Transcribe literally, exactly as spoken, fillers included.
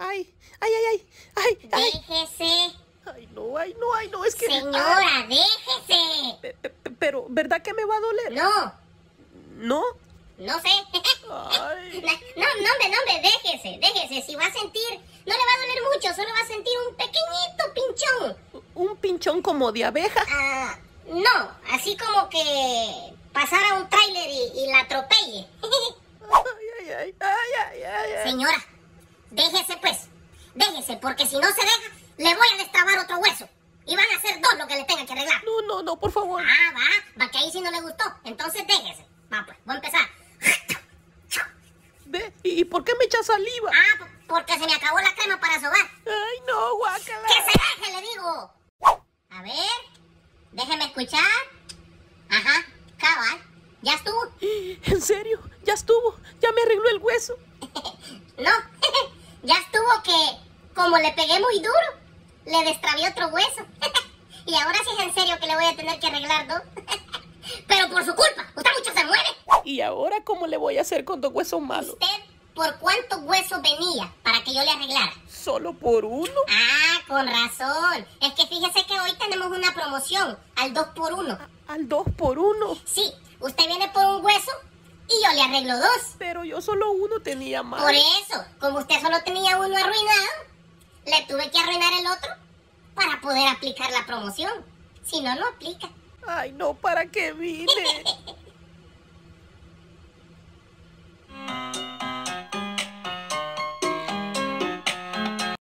Ay, ay, ay, ay, ay, ay. Déjese. Ay, no, ay, no, ay, no, es que... Señora, ay, déjese. pe- pe- Pero, ¿verdad que me va a doler? No, ¿No? no sé. Ay. No, no, hombre, no, hombre, déjese, déjese. Si va a sentir, no le va a doler mucho, solo va a sentir un pequeñito pinchón. ¿Un pinchón como de abeja? Ah, no, así como que pasara un tráiler y, y la atropelle. Ay, ay, ay, ay, ay, ay, ay. Señora, déjese pues, déjese, porque si no se deja, le voy a destrabar otro hueso. Y van a ser dos lo que le tengan que arreglar. No, no, no, por favor. Ah, va, va que ahí sí no le gustó. Entonces déjese. Va pues, voy a empezar. Ve, ¿y y por qué me echa saliva? Ah, p- porque se me acabó la crema para sobar. Ay, no, guácala. ¡Que se deje, le digo! A ver, déjeme escuchar. Ajá, cabal, ya estuvo. ¿En serio? Ya estuvo, ya me arregló el hueso. No, ya estuvo que, como le pegué muy duro, le destrabé otro hueso. Y ahora sí es en serio que le voy a tener que arreglar dos. Pero por su culpa, usted mucho se mueve. ¿Y ahora cómo le voy a hacer con dos huesos malos? ¿Usted por cuántos huesos venía para que yo le arreglara? ¿Solo por uno? Ah, con razón. Es que fíjese que hoy tenemos una promoción al dos por uno. ¿Al dos por uno? Sí, usted viene por un hueso y yo le arreglo dos. Pero yo solo uno tenía mal. Por eso, como usted solo tenía uno arruinado, le tuve que arruinar el otro para poder aplicar la promoción. Si no, no aplica. Ay, no, ¿para qué vine?